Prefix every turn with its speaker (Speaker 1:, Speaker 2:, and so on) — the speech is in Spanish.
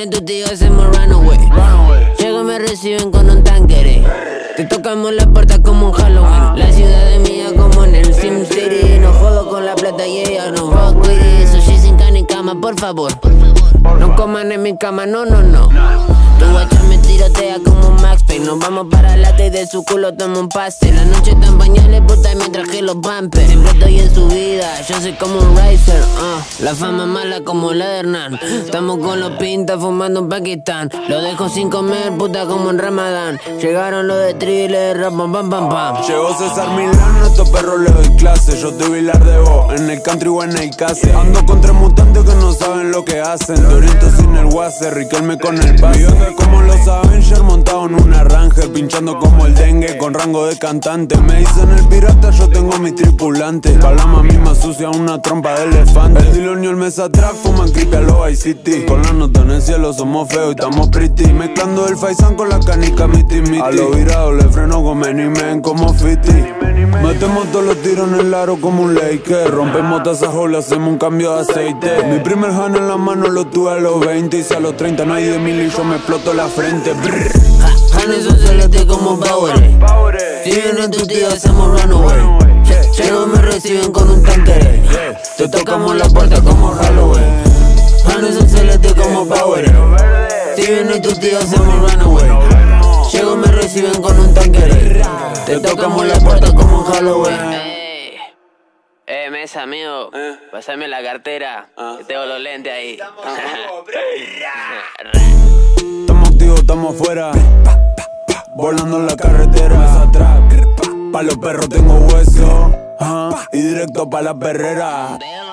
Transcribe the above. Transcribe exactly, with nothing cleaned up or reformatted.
Speaker 1: vienen tus tíos, hacemos runaway. Llego, me reciben con un tanquere. Te tocamos la puerta como un Halloween. La ciudad es mía como en el Sim City. No jodo con la plata y ella no rock with it. Sushi sin carne y cama, por favor. No coman en mi cama, no, no, no. Tu guacha me tirotea como Max Payne. Nos vamos para la y de su culo tomo un pase. La noche está en pañales, puta, y me traje los bumpers. Siempre estoy en su vida, yo soy como un racer, uh. La fama mala como la de Hernán. Estamos con los pintas fumando en Pakistán. Lo dejo sin comer, puta, como en Ramadán. Llegaron los de Thriller, rap, pam, pam, pam, pam.
Speaker 2: Llegó César Milán, a estos perros le doy clase. Yo estoy Vilar de Bo, en el country o en el case. Ando con tres mutantes que no saben lo que hacen. Te oriento sin el guase, Riquelme con el pase. Viviendo como los Avengers, montado en una Ranger. Pinchando como el dengue, con rango de cantante. Me dicen el pirata, yo tengo mis tripulantes. Palama misma sucia, una trompa de elefante. El Dilonio el mes atrás, fuman creepy a los Vice City. Con la nota en el cielo somos feos y estamos pretty. Mezclando el faisán con la canica miti miti. A los virados le freno con Many Men como Fiti. Metemos todos los tiros en el aro como un Laker. Rompemos tazas o le hacemos un cambio de aceite. Mi primer hand en la mano lo tuve a los veinte. Y si a los treinta no hay de mil y yo me exploto la frente.
Speaker 1: Hanes son celestes como Power. Si vienen tus tíos, hacemos runaway. Llego, me reciben con un tanquere. Te tocamos la puerta como Halloween. Hanes son celestes como Power. Si vienen tus tíos, hacemos runaway. Llego, me reciben con un tanquere. Te tocamos la puerta como Halloween.
Speaker 3: Ey, eh, mesa, amigo,
Speaker 2: ¿Eh?
Speaker 3: pasame la cartera,
Speaker 2: Ah.
Speaker 3: que tengo los lentes ahí.
Speaker 2: Estamos activos, estamos afuera. Volando en la carretera. Mesa atrás. Pa' los perros tengo hueso. Ajá. Y directo pa' la perrera.